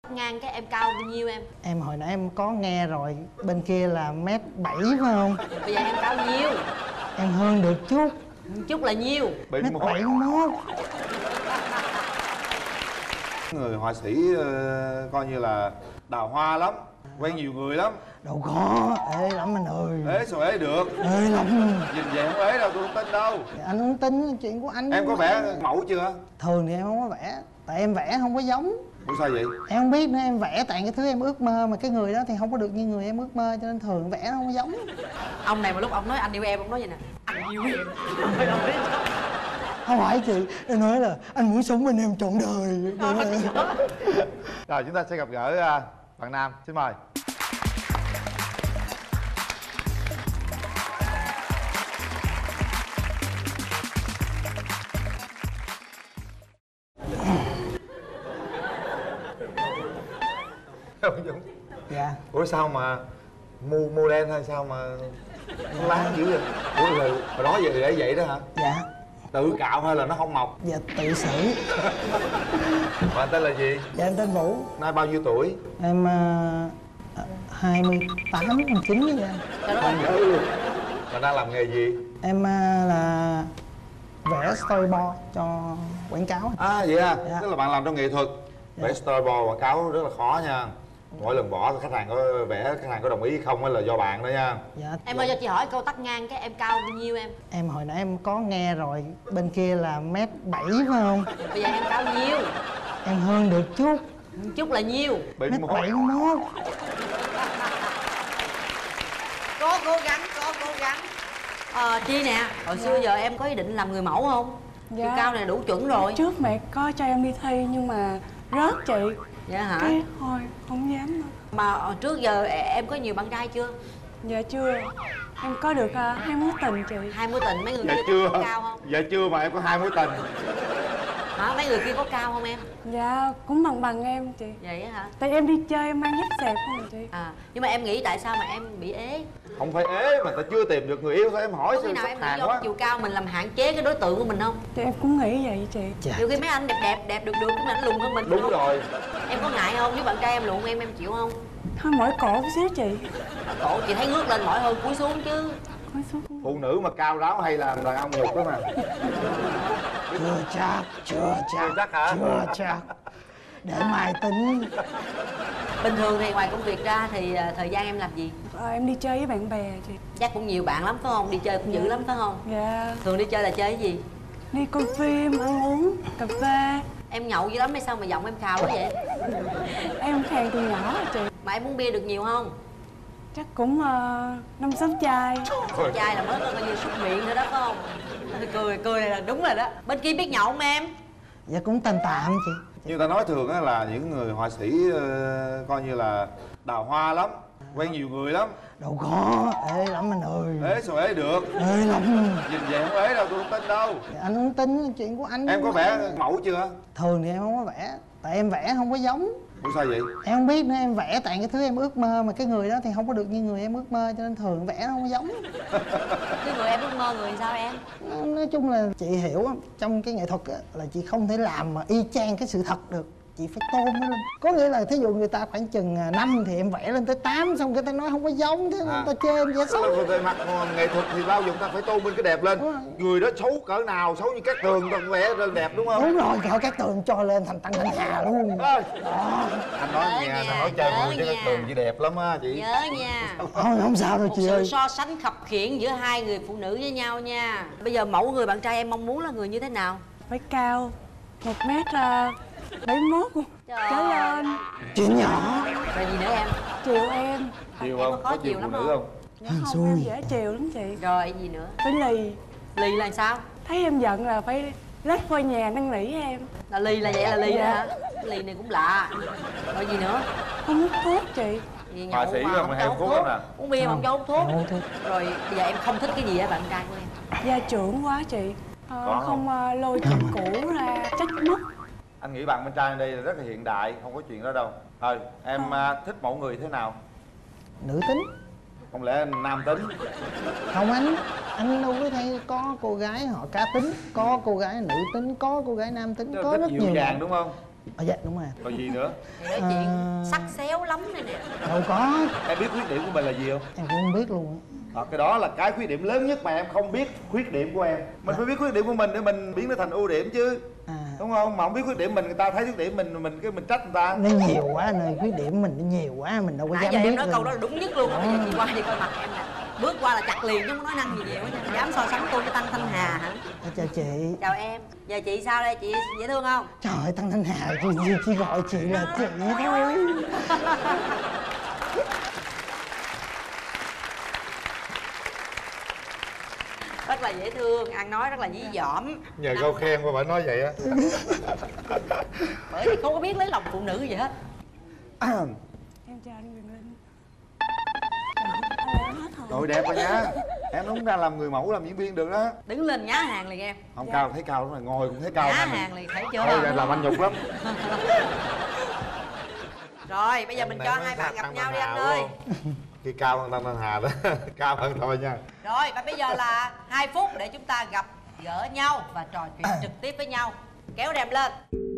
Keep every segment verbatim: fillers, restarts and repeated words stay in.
Ngang cái em cao bao nhiêu em? Em hồi nãy em có nghe rồi, bên kia là mét bảy phải không? Bây giờ em cao nhiêu? Em hơn được chút. Chút là nhiêu? Mét bảy mốt. Người họa sĩ uh, coi như là đào hoa lắm, quen nhiều người lắm. Đâu có, ê lắm anh ơi. Ế sao ế được? Ê lắm. Nhìn vậy không ế đâu, tôi không tin đâu. Anh không tin chuyện của anh. Em có vẽ mẫu chưa? Thường thì em không có vẽ, tại em vẽ không có giống. Ủa sao vậy? Em không biết nữa, em vẽ tại cái thứ em ước mơ, mà cái người đó thì không có được như người em ước mơ, cho nên thường vẽ nó không có giống. Ông này mà lúc ông nói anh yêu em, ông nói vậy nè: anh yêu em. Không phải chị, em nói là anh muốn sống bên em trọn đời. Rồi chúng ta sẽ gặp gỡ uh, bạn nam, xin mời. Dạ. Ủa sao mà mu mu đen hay sao mà nó láng dữ vậy? Ủa rồi hồi đó giờ để vậy đó hả? Dạ. Tự cạo hay là nó không mọc? Dạ tự xử. Và anh tên là gì? Dạ em tên Vũ. Nay bao nhiêu tuổi? Em uh, hai mươi tám, hai mươi chín vậy anh. Không nhớ luôn. Và đang làm nghề gì? Em uh, là vẽ storyboard cho quảng cáo. À vậy à? Dạ. Tức là bạn làm trong nghệ thuật. Dạ. Vẽ storyboard quảng cáo rất là khó nha. Mỗi lần bỏ khách hàng có vẽ, khách hàng có đồng ý hay không là do bạn đó nha. Dạ. Em ơi cho chị hỏi câu tắt ngang cái em cao bao nhiêu em? Em hồi nãy em có nghe rồi, bên kia là mét bảy phải không? Bây giờ em cao nhiêu? Em hơn được chút. Chút là nhiêu? Mét bảy mốt. Có cố gắng, có cố gắng. Ờ Chi nè, hồi Dạ. xưa giờ em có ý định làm người mẫu không? Dạ. Chiều cao này đủ chuẩn rồi. Trước mẹ có cho em đi thi nhưng mà rớt chị. Dạ hả? Cái thôi không dám nữa. Mà trước giờ em có nhiều bạn trai chưa? Dạ chưa. Em có được uh, hai mối tình chị. Hai mối tình, mấy người Dạ kia chưa. có cao không? Dạ chưa mà em có hai mối tình. Hả? Mấy người kia có cao không em? Dạ cũng bằng bằng em chị. Vậy á hả? Tại em đi chơi em mang dép xẹp không chị. À, nhưng mà em nghĩ tại sao mà em bị ế? Không phải ế mà ta chưa tìm được người yêu thôi, em hỏi Có khi sao nào sắp em nghĩ hàng do quá. chiều cao mình làm hạn chế cái đối tượng của mình không? Thì em cũng nghĩ vậy chị. Dạ. Nhiều khi mấy anh đẹp đẹp đẹp được được nhưng mà anh lùn hơn mình. Đúng không? rồi. Em có ngại không? Nếu bạn trai em lùn em em chịu không? Thôi mỏi cổ một xíu chị. Cổ chị thấy ngước lên mỏi hơn cúi xuống chứ. Cúi xuống. Phụ nữ mà cao ráo hay là đàn ông ngực đó mà. Chưa chắc, chưa chắc. Chưa chắc hả? Chưa chắc. Để mai tính. Bình thường thì ngoài công việc ra thì à, thời gian em làm gì? À, em đi chơi với bạn bè chị. Chắc cũng nhiều bạn lắm phải không? Đi chơi cũng dữ lắm phải không? Dạ. Thường đi chơi là chơi cái gì? Đi coi phim, ăn uống, cà phê. Em nhậu dữ lắm hay sao mà giọng em khào quá vậy? Em khàn từ nhỏ rồi chị. Mà em uống bia được nhiều không? Chắc cũng uh, năm sáu chai. Chai là mới có coi như súc miệng nữa đó phải không? Cười cười này là đúng rồi đó. Bên kia biết nhậu không em? Dạ cũng tạm tạm chị. Như ta nói thường á là những người họa sĩ uh, coi như là đào hoa lắm, quen nhiều người lắm. Đâu có, ê lắm anh ơi. Ế sao ế được? Ê lắm. Nhìn vậy không ế đâu, tôi không tin đâu. Dạ, anh không tin chuyện của anh. Em có vẽ mẫu chưa? Thường thì em không có vẽ, tại em vẽ không có giống. Ủa sao vậy? Em không biết nữa, em vẽ tại cái thứ em ước mơ, mà cái người đó thì không có được như người em ước mơ, cho nên thường vẽ nó không có giống. Cái người em ước mơ người sao em? Nói chung là chị hiểu á, trong cái nghệ thuật á, là chị không thể làm mà y chang cái sự thật được, chị phải tôn nó lên. Có nghĩa là thí dụ người ta khoảng chừng năm thì em vẽ lên tới tám, xong người ta nói không có giống, thế À. người ta chê em vậy sao? Về mặt nghệ thuật thì bao giờ ta phải tôn bên cái đẹp lên. Người đó xấu cỡ nào, xấu như Cát Tường ta cũng vẽ lên đẹp đúng không? Đúng rồi, cỡ Cát Tường cho lên thành Tăng Thanh Hà luôn. Ơi, Đó. anh nói Nhớ nghe, nha, anh nói chơi nhớ vui chứ Cát nha. Tường chị đẹp lắm á chị. Nhớ nha. Không, không sao đâu Một chị sự ơi. so sánh khập khiễng giữa hai người phụ nữ với nhau nha. Bây giờ mẫu người bạn trai em mong muốn là người như thế nào? Phải cao một mét bảy mốt trở lên. Chuyện nhỏ. Rồi gì nữa em? Chiều em. Chiều Em không? có Có chiều chiều lắm phụ nữ không? không? Dạ không, em dễ chiều lắm chị. Rồi gì nữa? Phải lì. Lì là sao? Thấy em giận là phải lết qua nhà năn nỉ em. Là lì là vậy là lì đó Dạ. hả? Cái lì này cũng lạ. Rồi gì nữa? Không hút thuốc chị. Gì Họa nhậu sĩ mà mà không hay cho hút hút thuốc thuốc. lắm nè. Uống bia mà không cho hút thuốc. Không hút thuốc. Rồi bây giờ em không thích cái gì ở bạn trai của em? Gia trưởng quá chị. Ờ, Có không ờ, lôi chuyện cũ ra trách móc. Anh nghĩ bạn bên trai đây là rất là hiện đại, không có chuyện đó đâu. Thôi, em à, thích mẫu người thế nào? Nữ tính. Không lẽ anh nam tính? Không anh, anh đâu có thấy có cô gái họ cá tính, có cô gái nữ tính, có cô gái nam tính, có rất dịu nhiều. dàng đúng không? Ờ dạ đúng rồi. Còn gì nữa? Thì nói chuyện. À, tánh này nè. Đâu có. Em biết khuyết điểm của mình là gì không? Em cũng không biết luôn. À, cái đó là cái khuyết điểm lớn nhất mà em không biết khuyết điểm của em. Mình phải biết khuyết điểm của mình để mình biến nó thành ưu điểm chứ. À. Đúng không? Mà không biết khuyết điểm mình, người ta thấy khuyết điểm mình mình cái mình trách người ta. Nó nhiều quá nơi khuyết điểm mình nó nhiều quá mình đâu có Nãy dám giờ biết em nói rồi. câu đó là đúng nhất luôn. Bây giờ chị qua đi coi mặt em nè. Bước qua là chặt liền chứ không nói năng gì nhiều hết. Dám so sánh tôi với Tăng Thanh Hà hả? À, chào chị. Chào em. Giờ chị sao đây? Chị dễ thương không? Trời ơi, Tăng Thanh Hà chị, chị, chị gọi chị là chị thôi. Rất là dễ thương, ăn nói rất là dí dỏm. Nhờ câu khen mà phải nói vậy á. Bởi vì không có biết lấy lòng phụ nữ gì hết. Em chào anh Quyền Linh. Rồi đẹp rồi nha. Em đúng ra làm người mẫu làm diễn viên được đó. Đứng lên nhá hàng liền em. Không dạ. Cao thấy cao lắm rồi, ngồi cũng thấy cao. Nhá Anh hàng liền thấy chưa? thôi làm anh nhục lắm. Rồi bây giờ mình cho hai bạn gặp nhau đi anh ơi. Khi cao hơn Tăng Thanh Hà đó. Cao hơn thôi nha. Rồi và bây giờ là hai phút để chúng ta gặp gỡ nhau và trò chuyện trực tiếp với nhau. Kéo rèm lên.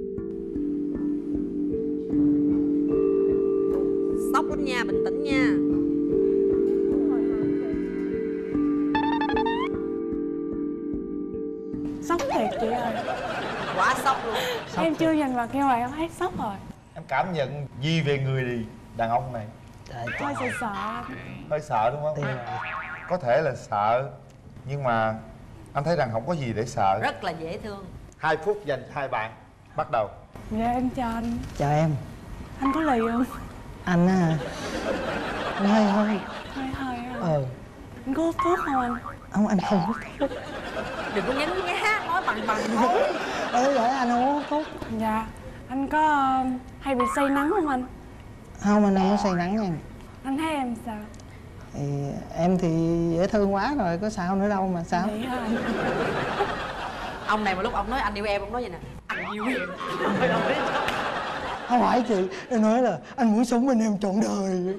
Sốc lắm nha, bình tĩnh nha. Sốc thiệt chị ơi. Quá sốc luôn. Sốc Em thiệt. chưa nhìn mặt như vậy em thấy sốc rồi. Em cảm nhận gì về người đi đàn ông này? Trời, Hơi sợ sợ. Hơi sợ đúng không? thì Có thể là sợ, nhưng mà anh thấy rằng không có gì để sợ. Rất là dễ thương. Hai phút dành cho hai bạn. Bắt đầu. Dạ em chào anh. chào em. Anh có lì không? Anh á hả? Anh hơi hơi. Hơi hơi à. Ờ. Anh có hút thuốc không anh? Không, anh không hút thuốc. Đừng có nhấn nhá, nói bằng bằng thôi. Ê, vậy anh không hút thuốc. Dạ. Anh có uh, hay bị say nắng không anh? Không, anh không có say nắng nha. Anh thấy em sao? Thì em thì dễ thương quá rồi, có sao nữa đâu mà sao. Vậy hả anh? Ông này mà lúc ông nói anh yêu em, ông nói vậy nè. Anh yêu em. Ông nói Không phải chị, em nói là anh muốn sống bên em trọn đời.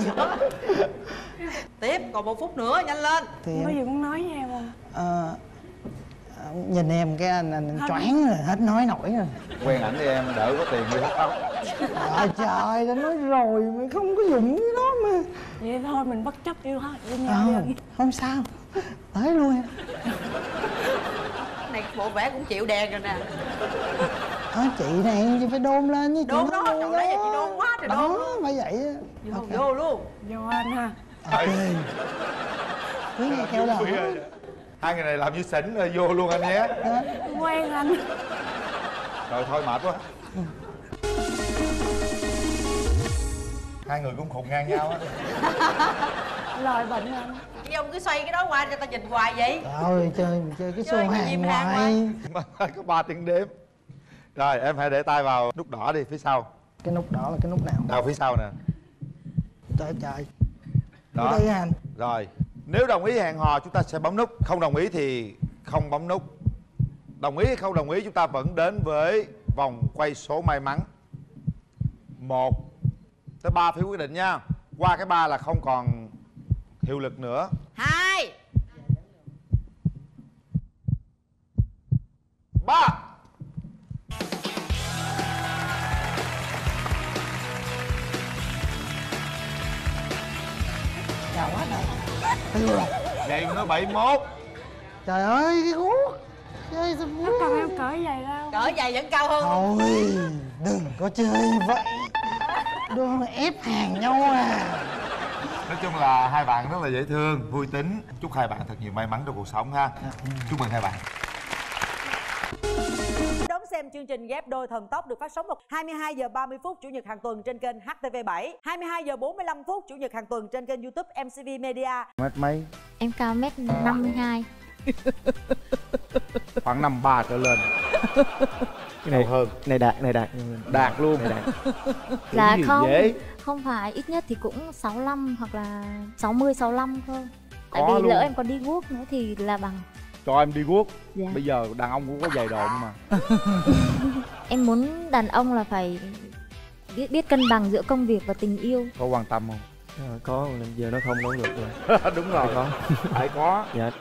tiếp, còn một phút nữa, nhanh lên. Thì Anh có em, gì muốn nói với em không? ờ, nhìn em cái anh, anh Anh- choáng rồi, hết nói nổi rồi. Quen ảnh đi em, đỡ có tiền đi hút ốc. Trời trời, đã nói rồi, mày không có dùng cái đó mà. Vậy thôi mình bất chấp yêu hết với nhau đi Ờ, anh. không sao, tới luôn em. Cái này bộ vẽ cũng chịu đèn rồi nè. Đó, chị này chị phải đôn lên với chị. Đôn đó, nói trời nãy giờ chị đôn quá trời đôn đó, luôn. phải vậy á. Vô, Ok. vô luôn. Vô anh ha. Ok. Cứ nghe theo đó. Hai người này làm như xỉn rồi, vô luôn anh nhé. Đó. Quen anh. Rồi thôi mệt quá. Hai người cũng khùng ngang nhau á. Lời bệnh anh. Chứ ông cứ xoay cái đó qua cho ta nhìn hoài vậy. Trời ơi, chơi mình chơi cái Chơi xô cái hàng chim hàng ngoài. Có ba tiếng đếm. Rồi em hãy để tay vào nút đỏ đi, phía sau. Cái nút đỏ là cái nút nào? Đầu phía sau nè. Trời trời. Đó. Ở đây anh. Rồi, nếu đồng ý hẹn hò chúng ta sẽ bấm nút, không đồng ý thì không bấm nút. Đồng ý hay không đồng ý chúng ta vẫn đến với vòng quay số may mắn. Một tới ba phiếu quyết định nha. Qua cái ba là không còn hiệu lực nữa. Hai. Ba. Chào quá trời. Tiêu rồi. Vậy nó bảy mốt. Trời ơi, cái guốc. Chơi sao Nó cần em cởi giày ra không? Cỡ giày vẫn cao hơn. thôi, đừng có chơi vậy. Đừng ép hàng nhau à. Nói chung là hai bạn rất là dễ thương, vui tính. Chúc hai bạn thật nhiều may mắn trong cuộc sống ha. Chúc mừng hai bạn. Đón xem chương trình Ghép Đôi Thần Tốc được phát sóng vào hai mươi hai giờ ba mươi phút Chủ nhật hàng tuần trên kênh H T V bảy, hai mươi hai giờ bốn mươi lăm phút Chủ nhật hàng tuần trên kênh YouTube M C V Media. Mét mấy? Em cao mét năm mươi hai. Khoảng năm ba trở lên. Cái này hơn. này đạt này đạt Đạt luôn. này đạt. Là gì không, dễ. không phải, ít nhất thì cũng sáu mươi lăm hoặc là sáu mươi, sáu mươi lăm thôi. Tại Có vì luôn. lỡ em còn đi guốc nữa thì là bằng. Cho em đi guốc. Dạ. Bây giờ đàn ông cũng có giày độn mà. Em muốn đàn ông là phải biết biết cân bằng giữa công việc và tình yêu. Có quan tâm không? Ờ, có giờ nó không nói được rồi. Đúng rồi. Phải có. Phải có. Dạ.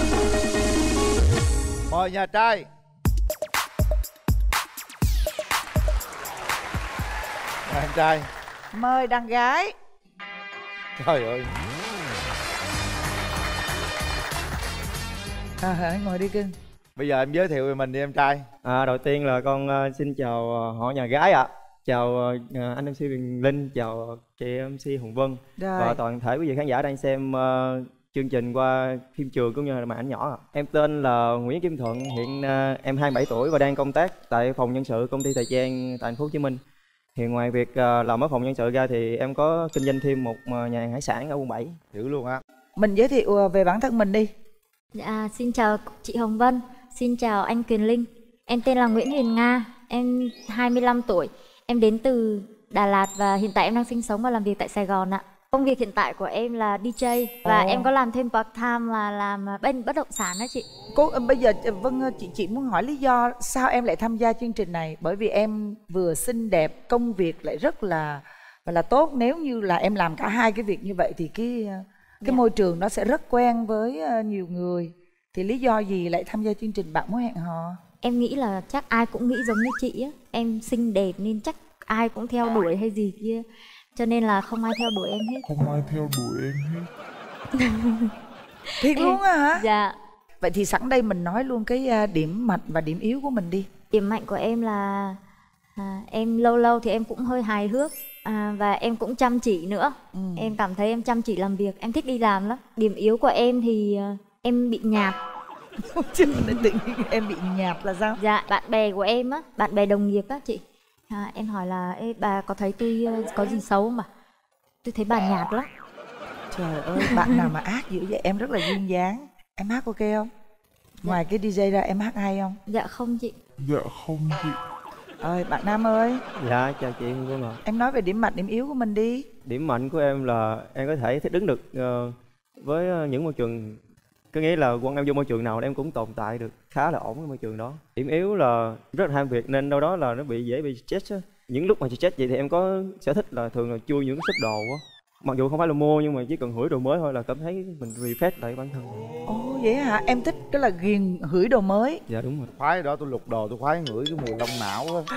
Mời nhà trai. Mời anh trai. Mời đàn gái. Trời ơi. À, hả, ngồi đi cưng. Bây giờ em giới thiệu về mình đi em trai. À, đầu tiên là con uh, xin chào uh, họ nhà gái ạ. À. Chào uh, anh em xê Quyền Linh, chào chị em xê Hồng Vân Rồi. và toàn thể quý vị khán giả đang xem uh, chương trình qua phim trường cũng như là màn ảnh nhỏ. Em tên là Nguyễn Kim Thuận, hiện uh, em hai mươi bảy tuổi và đang công tác tại phòng nhân sự công ty thời trang tại thành phố Hồ Chí Minh. Hiện ngoài việc uh, làm ở phòng nhân sự ra thì em có kinh doanh thêm một uh, nhà hàng hải sản ở quận bảy. Dữ luôn á. Mình giới thiệu về bản thân mình đi. Dạ, xin chào chị Hồng Vân, xin chào anh Quyền Linh. Em tên là Nguyễn Huyền Nga, em hai mươi lăm tuổi. Em đến từ Đà Lạt và hiện tại em đang sinh sống và làm việc tại Sài Gòn ạ. Công việc hiện tại của em là đi jay và Ồ. em có làm thêm part time là làm bên bất động sản đó chị. Cô bây giờ Vân chị chị muốn hỏi lý do sao em lại tham gia chương trình này? Bởi vì em vừa xinh đẹp, công việc lại rất là và là tốt. Nếu như là em làm cả hai cái việc như vậy thì cái cái Dạ. môi trường nó sẽ rất quen với nhiều người. Thì lý do gì lại tham gia chương trình Bạn Muốn Hẹn Hò? Em nghĩ là chắc ai cũng nghĩ giống như chị á. Em xinh đẹp nên chắc ai cũng theo đuổi hay gì kia. Cho nên là không ai theo đuổi em hết. Không ai theo đuổi em hết. Thiệt luôn á hả? Dạ. Vậy thì sẵn đây mình nói luôn cái điểm mạnh và điểm yếu của mình đi. Điểm mạnh của em là à, em lâu lâu thì em cũng hơi hài hước à, và em cũng chăm chỉ nữa. Ừ. Em cảm thấy em chăm chỉ làm việc, em thích đi làm lắm. Điểm yếu của em thì à, em bị nhạt. Chứ tự nhiên em bị nhạt là sao? Dạ, bạn bè của em á, bạn bè đồng nghiệp á chị. À, em hỏi là ê bà có thấy tôi uh, có gì xấu không bà? Tôi thấy bà nhạt lắm. Trời ơi, bạn nào mà ác dữ vậy? Em rất là duyên dáng. Em hát ok không? Ngoài cái đi jay ra em hát hay không? Dạ không chị. Dạ không chị. Ơi, bạn Nam ơi. Dạ, chào chị Hồng Vân ạ. Em nói về điểm mạnh, điểm yếu của mình đi. Điểm mạnh của em là em có thể thích ứng được uh, với những môi trường. Có nghĩa là quan em vô môi trường nào em cũng tồn tại được khá là ổn với môi trường đó. Điểm yếu là rất là ham việc nên đâu đó là nó bị dễ bị stress á. Những lúc mà stress vậy thì em có sở thích là thường là chui những shop đồ á. Mặc dù không phải là mua nhưng mà chỉ cần hửi đồ mới thôi là cảm thấy mình refresh lại bản thân. Ồ vậy hả? Em thích cái là ghiền hửi đồ mới. Dạ đúng rồi. Khoái đó tôi lục đồ tôi khoái ngửi cái mùi lông não á.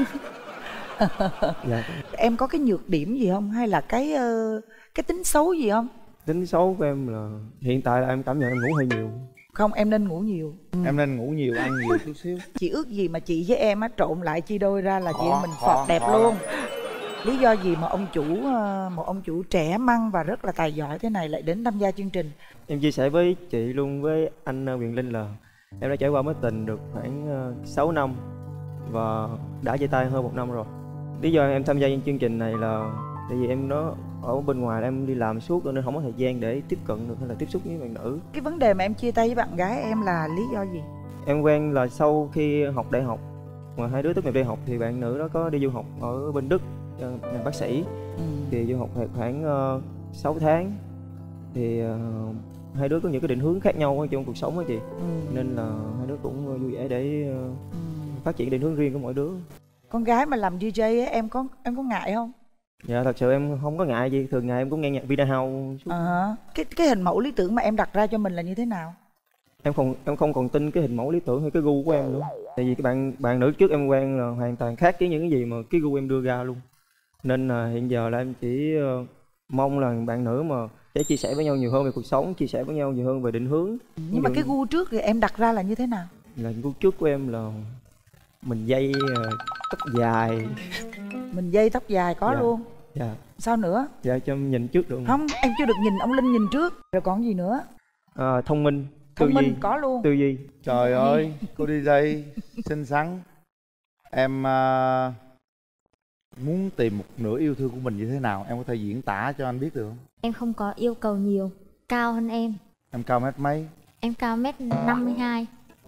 Dạ. Em có cái nhược điểm gì không? Hay là cái uh, cái tính xấu gì không? Tính xấu của em là hiện tại là em cảm nhận em ngủ hơi nhiều. Không, em nên ngủ nhiều. Ừ. Em nên ngủ nhiều, ăn nhiều chút xíu. Chị ước gì mà chị với em á trộn lại chia đôi ra là chị Khó, em mình khó, phọt đẹp khó luôn. Lý do gì mà ông chủ một ông chủ trẻ măng và rất là tài giỏi thế này lại đến tham gia chương trình? Em chia sẻ với chị luôn với anh Quyền Linh là em đã trải qua mối tình được khoảng sáu năm và đã chia tay hơn một năm rồi. Lý do em tham gia chương trình này là tại vì em nó ở bên ngoài em đi làm suốt nên không có thời gian để tiếp cận được hay là tiếp xúc với bạn nữ. Cái vấn đề mà em chia tay với bạn gái em là lý do gì? Em quen là sau khi học đại học, mà hai đứa tốt nghiệp đại học thì bạn nữ đó có đi du học ở bên Đức, ngành bác sĩ. Ừ. Thì du học khoảng uh, sáu tháng thì uh, hai đứa có những cái định hướng khác nhau trong cuộc sống á chị. Ừ. Nên là hai đứa cũng vui vẻ để uh, ừ. phát triển định hướng riêng của mỗi đứa. Con gái mà làm đi jay á, em có em có ngại không? Dạ thật sự em không có ngại gì, thường ngày em cũng nghe nhạc Vinahouse. À, cái cái hình mẫu lý tưởng mà em đặt ra cho mình là như thế nào? Em không em không còn tin cái hình mẫu lý tưởng hay cái gu của em nữa. Tại vì cái bạn bạn nữ trước em quen là hoàn toàn khác với những cái gì mà cái gu em đưa ra luôn. Nên là hiện giờ là em chỉ uh, mong là bạn nữ mà để chia sẻ với nhau nhiều hơn về cuộc sống, chia sẻ với nhau nhiều hơn về định hướng. Nhưng, Nhưng mà cái gu trước thì em đặt ra là như thế nào? Là gu trước của em là mình dây uh, tóc dài. Mình dây tóc dài có dạ. luôn. Dạ. Sao nữa? Dạ cho em nhìn trước được không? Không, em chưa được nhìn ông Linh nhìn trước. Rồi còn gì nữa? À, thông minh. Thông tư minh duy. có luôn. Tư duy. Trời ơi, cô đi dây xinh xắn. Em uh, muốn tìm một nửa yêu thương của mình như thế nào? Em có thể diễn tả cho anh biết được không? Em không có yêu cầu nhiều. Cao hơn em. Em cao mét mấy? Em cao mét năm mươi hai.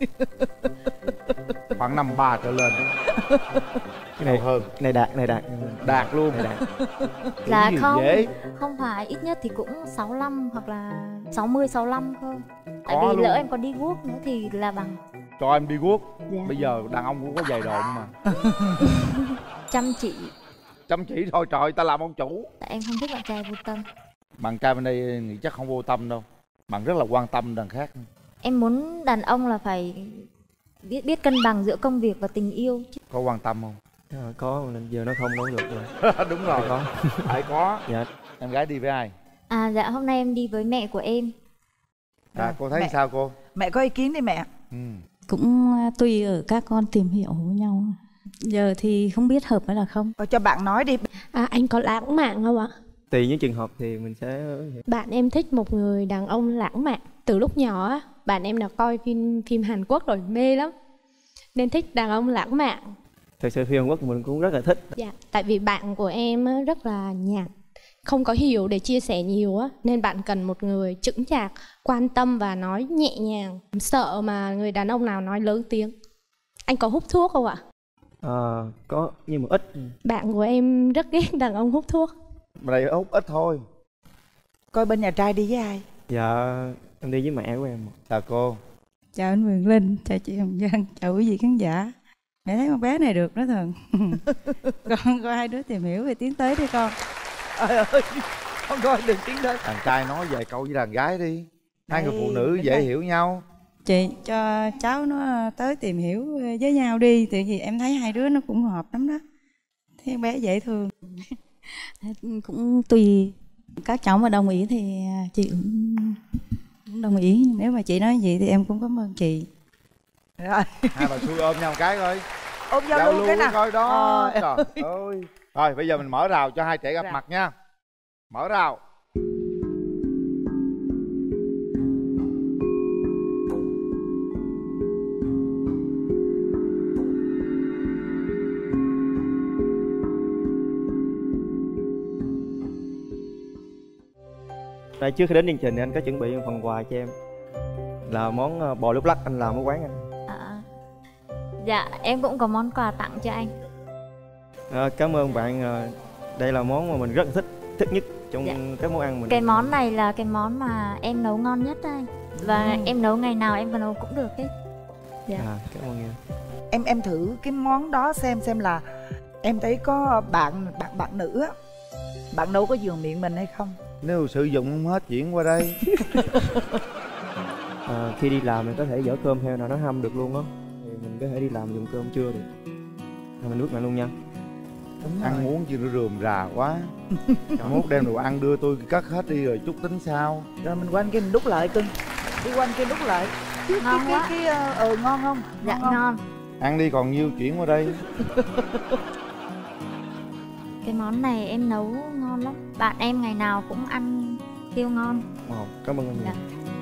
Khoảng năm ba trở lên. Cái này hơn. Này đạt, này đạt. Đạt luôn. Này đạt. Là không, dễ. không phải, ít nhất thì cũng sáu mươi lăm hoặc là sáu mươi, sáu mươi lăm thôi. Tại Có vì luôn. lỡ em có đi guốc nữa thì là bằng. Cho em đi guốc. Dạ. Bây giờ đàn ông cũng có giày độn mà. Chăm chỉ. Chăm chỉ thôi trời, ta làm ông chủ. Tại em không thích bạn trai vô tâm. Bạn trai bên đây nghĩ chắc không vô tâm đâu. Bạn rất là quan tâm đàn khác. Em muốn đàn ông là phải biết biết cân bằng giữa công việc và tình yêu chứ. Có quan tâm không? À, có nên giờ nó không nấu được rồi. Đúng rồi, có. phải có. Dạ. Em gái đi với ai? À dạ hôm nay em đi với mẹ của em. À, cô thấy mẹ. sao cô? Mẹ có ý kiến đi mẹ. Ừ. Cũng tùy ở các con tìm hiểu với nhau. Giờ thì không biết hợp hay là không. Ờ, cho bạn nói đi. À, anh có lãng mạn không ạ? Tùy những trường hợp thì mình sẽ. Bạn em thích một người đàn ông lãng mạn. Từ lúc nhỏ á, bạn em đã coi phim phim Hàn Quốc rồi mê lắm, nên thích đàn ông lãng mạn. Thật sự phim Hàn Quốc mình cũng rất là thích. Dạ, tại vì bạn của em á, rất là nhạt, không có hiểu để chia sẻ nhiều á, nên bạn cần một người chững chạc, quan tâm và nói nhẹ nhàng. Sợ mà người đàn ông nào nói lớn tiếng. Anh có hút thuốc không ạ? À, có nhưng mà ít. Bạn của em rất ghét đàn ông hút thuốc. Mà đây hút ít thôi. Coi bên nhà trai đi với ai? Dạ em đi với mẹ của em. Chào cô. Chào anh Quyền Linh, chào chị Hồng Vân, chào quý vị khán giả. Mẹ thấy con bé này được đó Thần. Con coi hai đứa tìm hiểu về tiến tới đi con. Trời ơi, con coi đừng tiến tới. Đàn trai nói vài câu với đàn gái đi. Hai Đây, người phụ nữ bên dễ đây. hiểu nhau. Chị cho cháu nó tới tìm hiểu với nhau đi. Tại vì em thấy hai đứa nó cũng hợp lắm đó. Thấy con bé dễ thương. Cũng tùy. Các cháu mà đồng ý thì chị cũng, cũng đồng ý. Nếu mà chị nói gì thì em cũng cảm ơn chị. Rồi. Hai bà xui ôm nhau một cái coi. Ôm Giao nhau luôn lưu cái nào. coi đó. Ờ. Trời ơi. Rồi bây giờ mình mở rào cho hai trẻ gặp Rào. mặt nha. Mở rào. Đây, trước khi đến chương trình thì anh có chuẩn bị một phần quà cho em. Là món ờ, bò lúc lắc anh làm ở quán anh. À, dạ em cũng có món quà tặng cho anh. À, cảm ơn bạn. ờ, Đây là món mà mình rất là thích, thích nhất trong Dạ. các món ăn mình. Cái món này là cái món mà em nấu ngon nhất anh. Và Ừ. em nấu ngày nào em vào nấu cũng được hết. Dạ. À, cảm ơn em. Em em thử cái món đó xem xem là em thấy có bạn bạn bạn nữ á, bạn nấu có vừa miệng mình hay không? Nếu sử dụng không hết chuyển qua đây. À, khi đi làm mình có thể dỡ cơm theo nào nó hâm được luôn á. Thì mình có thể đi làm dùng cơm trưa được. À, mình bước lại luôn nha. Đúng Ăn uống chứ nó rườm rà quá. Mốt đem đồ ăn đưa tôi cất hết đi rồi chút tính sao. Rồi mình quanh kia mình đút lại cưng. Đi quanh kia đút lại. Cái Ngon cái quá. cái cái ờ ừ, ngon không? Dạ không? ngon. Ăn đi còn nhiêu chuyển qua đây. Cái món này em nấu ngon lắm. Bạn em ngày nào cũng ăn siêu ngon. Ồ, cảm ơn anh nhiều. Dạ.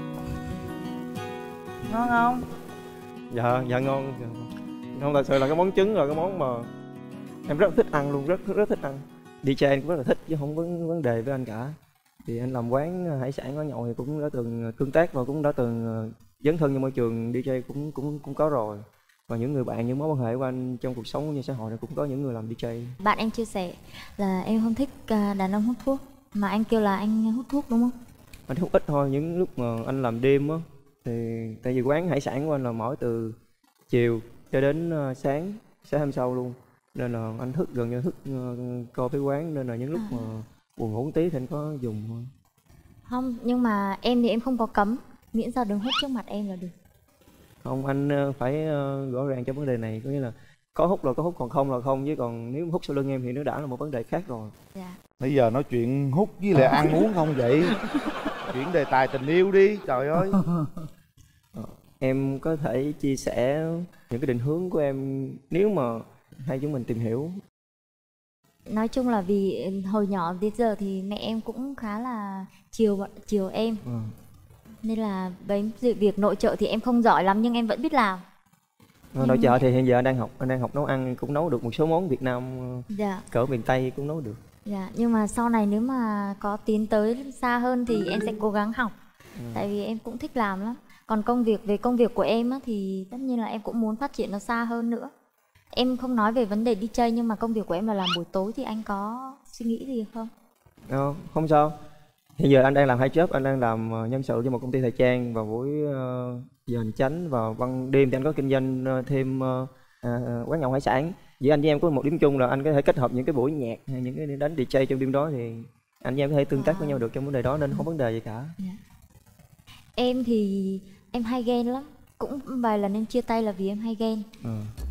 Ngon không? Dạ, dạ ngon. Dạ. Không, thật sự là cái món trứng là cái món mà em rất thích ăn luôn, rất rất thích ăn. đi jay anh cũng rất là thích chứ không có vấn đề với anh cả. Thì anh làm quán hải sản quán nhậu thì cũng đã từng tương tác và cũng đã từng dấn thân trong môi trường đi jay cũng cũng cũng có rồi. Và những người bạn, những mối quan hệ của anh trong cuộc sống như xã hội này cũng có những người làm đi jay. Bạn em chia sẻ là em không thích đàn ông hút thuốc, mà anh kêu là anh hút thuốc đúng không? Anh hút ít thôi, những lúc mà anh làm đêm á thì tại vì quán hải sản của anh là mở từ chiều cho đến sáng sáng hôm sau luôn, nên là anh thức gần như thức uh, coi với quán, nên là những lúc à. mà buồn ngủ tí thì anh có dùng thôi. Không, nhưng mà em thì em không có cấm, miễn sao đừng hút trước mặt em là được. Không, anh phải uh, rõ ràng trong vấn đề này, có nghĩa là có hút là có hút, còn không là không, chứ còn nếu hút sau lưng em thì nó đã là một vấn đề khác rồi. Dạ. Bây giờ nói chuyện hút với lại ăn uống không vậy? Chuyển đề tài tình yêu đi, trời ơi. Em có thể chia sẻ những cái định hướng của em nếu mà hai chúng mình tìm hiểu. Nói chung là vì hồi nhỏ đến giờ thì mẹ em cũng khá là chiều chiều em. Ừ. Nên là với việc nội trợ thì em không giỏi lắm nhưng em vẫn biết làm. Nội nhưng... trợ thì hiện giờ anh đang học, anh đang học nấu ăn, cũng nấu được một số món Việt Nam. Dạ. Cỡ miền Tây cũng nấu được. Dạ, nhưng mà sau này nếu mà có tiến tới xa hơn thì em sẽ cố gắng học. Ừ. Tại vì em cũng thích làm lắm. Còn công việc, về công việc của em á, thì tất nhiên là em cũng muốn phát triển nó xa hơn nữa. Em không nói về vấn đề đi chơi, nhưng mà công việc của em là làm buổi tối thì anh có suy nghĩ gì không? Ờ, không sao. Hiện giờ anh đang làm hai job, anh đang làm nhân sự cho một công ty thời trang vào buổi uh, giờ hành chánh, và ban đêm thì anh có kinh doanh uh, thêm uh, uh, quán nhậu hải sản. Vì anh với em có một điểm chung là anh có thể kết hợp những cái buổi nhạc, những cái đánh đi jay trong đêm đó, thì anh với em có thể tương tác à. với nhau được trong vấn đề đó, nên không vấn đề gì cả. Yeah. Em thì em hay ghen lắm, cũng vài lần em chia tay là vì em hay ghen. Ừ.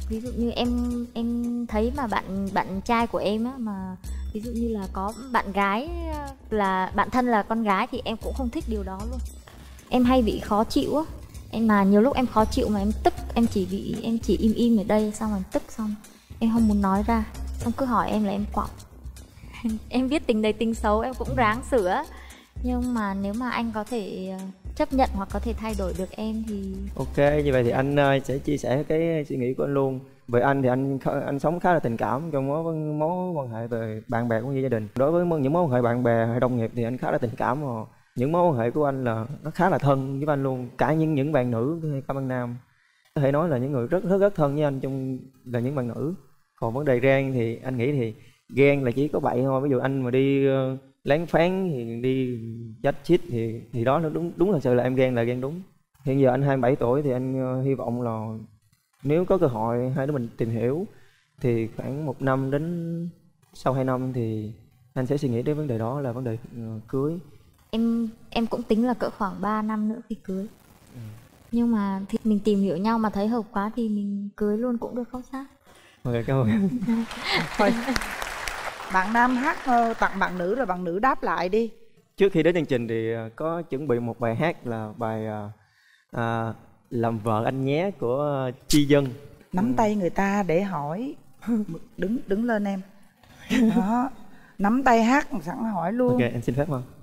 Ví dụ như em em thấy mà bạn bạn trai của em á, mà ví dụ như là có bạn gái là bạn thân là con gái thì em cũng không thích điều đó luôn. Em hay bị khó chịu á. Em mà nhiều lúc em khó chịu mà em tức, em chỉ bị em chỉ im im ở đây, xong rồi tức xong em không muốn nói ra, xong cứ hỏi em là em quạo. Em biết tình đầy tình xấu em cũng ráng sửa, nhưng mà nếu mà anh có thể chấp nhận hoặc có thể thay đổi được em thì ok. Như vậy thì anh sẽ chia sẻ cái suy nghĩ của anh luôn. Về anh thì anh anh sống khá là tình cảm trong mối mối quan hệ về bạn bè cũng như gia đình. Đối với những mối quan hệ bạn bè hay đồng nghiệp thì anh khá là tình cảm, và những mối quan hệ của anh là nó khá là thân với anh luôn. Cả những những bạn nữ hay các bạn nam có thể nói là những người rất rất rất thân với anh trong là những bạn nữ. Còn vấn đề ghen thì anh nghĩ thì ghen là chỉ có vậy thôi. Ví dụ anh mà đi uh, lén phán thì đi chách chít thì thì đó nó đúng đúng thật sự là em ghen là ghen đúng. Hiện giờ anh hai mươi bảy tuổi thì anh uh, hy vọng là nếu có cơ hội hai đứa mình tìm hiểu thì khoảng một năm đến sau hai năm thì anh sẽ suy nghĩ đến vấn đề đó là vấn đề uh, cưới. Em em cũng tính là cỡ khoảng ba năm nữa thì cưới. Ừ. Nhưng mà thì mình tìm hiểu nhau mà thấy hợp quá thì mình cưới luôn cũng được, không sao. Ok, cảm ơn. Thôi, bạn nam hát uh, tặng bạn nữ rồi bạn nữ đáp lại đi. Trước khi đến chương trình thì có chuẩn bị một bài hát là bài uh, uh, Làm Vợ Anh Nhé của uh, Chi Dân. Nắm ừ. tay người ta để hỏi. Đứng đứng lên em. Đó. Nắm tay hát sẵn hỏi luôn. Ok, em xin phép không?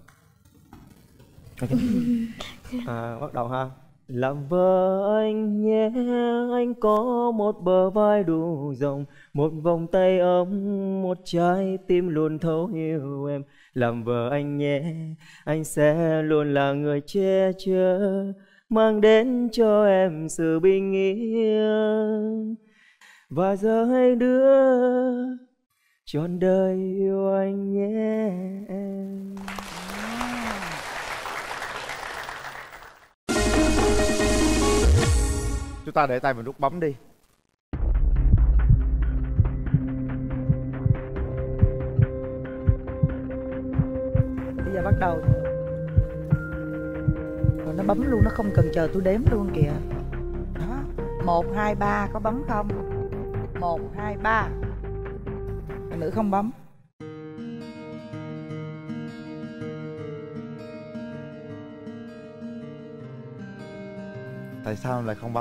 Ok. À, bắt đầu ha. Làm vợ anh nhé, anh có một bờ vai đủ rộng, một vòng tay ấm, một trái tim luôn thấu hiểu em. Làm vợ anh nhé, anh sẽ luôn là người che chở, mang đến cho em sự bình yên. Và giờ hai đứa trọn đời yêu anh nhé em. Chúng ta để tay vào nút bấm đi. Bây giờ bắt đầu. Rồi nó bấm luôn, nó không cần chờ tôi đếm luôn kìa. Đó. Một, hai, ba, có bấm không? Một, hai, ba. Bạn nữ không bấm. Tại sao lại không bấm?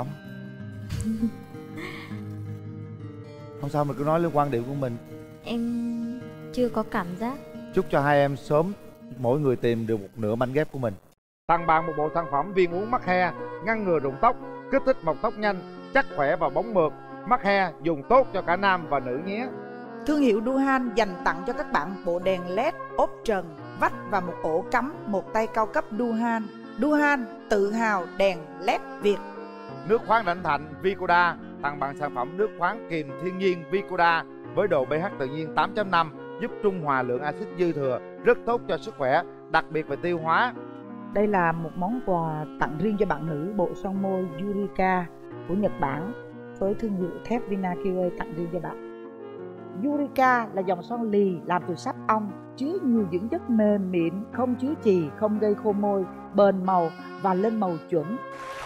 Không sao, mình cứ nói lên quan điểm của mình. Em chưa có cảm giác. Chúc cho hai em sớm mỗi người tìm được một nửa mảnh ghép của mình. Tặng bạn một bộ sản phẩm viên uống mắc he, ngăn ngừa rụng tóc, kích thích mọc tóc nhanh, chắc khỏe và bóng mượt. Mắc he dùng tốt cho cả nam và nữ nhé. Thương hiệu Duhan dành tặng cho các bạn bộ đèn led ốp trần, vách và một ổ cắm một tay cao cấp Duhan. Duhan tự hào đèn led Việt. Nước khoáng Đảnh Thạnh Vicoda tặng bạn sản phẩm nước khoáng kiềm thiên nhiên Vicoda với độ pH tự nhiên tám chấm năm, giúp trung hòa lượng axit dư thừa, rất tốt cho sức khỏe, đặc biệt về tiêu hóa. Đây là một món quà tặng riêng cho bạn nữ, bộ son môi Yurika của Nhật Bản với thương hiệu thép Vina quy a tặng riêng cho bạn. Yurika là dòng son lì làm từ sáp ong, chứa nhiều dưỡng chất mềm mịn, không chứa chì, không gây khô môi, bền màu và lên màu chuẩn.